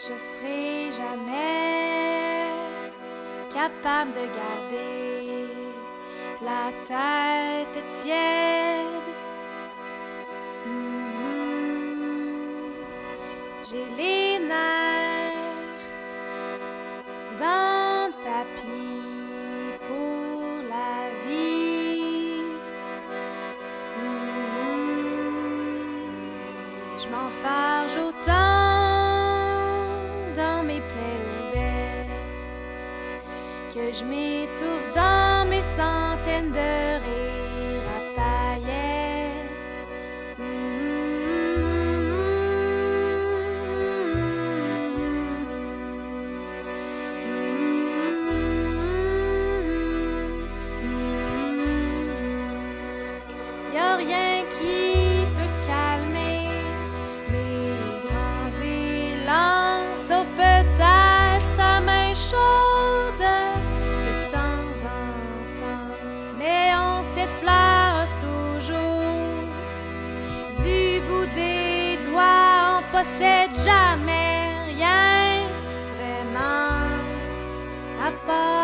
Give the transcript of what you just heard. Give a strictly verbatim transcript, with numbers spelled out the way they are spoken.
Je serai jamais capable de garder la tête tiède. Mm-hmm. J'ai les nerfs dans le tapis pour la vie. Mm-hmm. Je m'enfarge autant dans mes plaies ouvertes que je m'étouffe dans mes centaines de rires à paillettes. Y'a rien qui peut calmer mes grands élans, sauf peut-être ta main chaude de temps en temps. Mais on s'effleure toujours du bout des doigts, on possède jamais rien vraiment à part